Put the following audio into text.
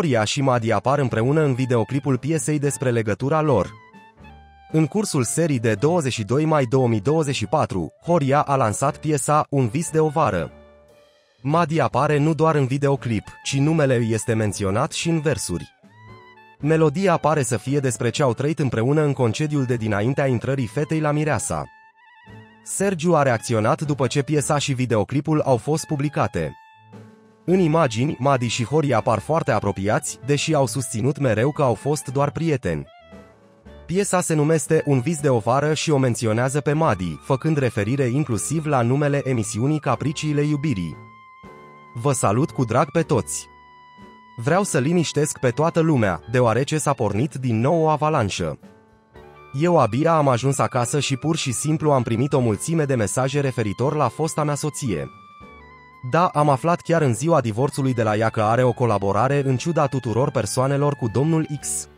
Horia și Madi apar împreună în videoclipul piesei despre legătura lor. În cursul serii de 22 mai 2024, Horia a lansat piesa Un vis de o vară. Madi apare nu doar în videoclip, ci numele îi este menționat și în versuri. Melodia pare să fie despre ce au trăit împreună în concediul de dinaintea intrării fetei la mireasa. Sergiu a reacționat după ce piesa și videoclipul au fost publicate. În imagini, Madi și Horia par foarte apropiați, deși au susținut mereu că au fost doar prieteni. Piesa se numește Un vis de o vară și o menționează pe Madi, făcând referire inclusiv la numele emisiunii Capriciile iubirii. Vă salut cu drag pe toți! Vreau să liniștesc pe toată lumea, deoarece s-a pornit din nou o avalanșă. Eu abia am ajuns acasă și pur și simplu am primit o mulțime de mesaje referitor la fosta mea soție. Da, am aflat chiar în ziua divorțului de la ea că are o colaborare în ciuda tuturor persoanelor cu domnul X.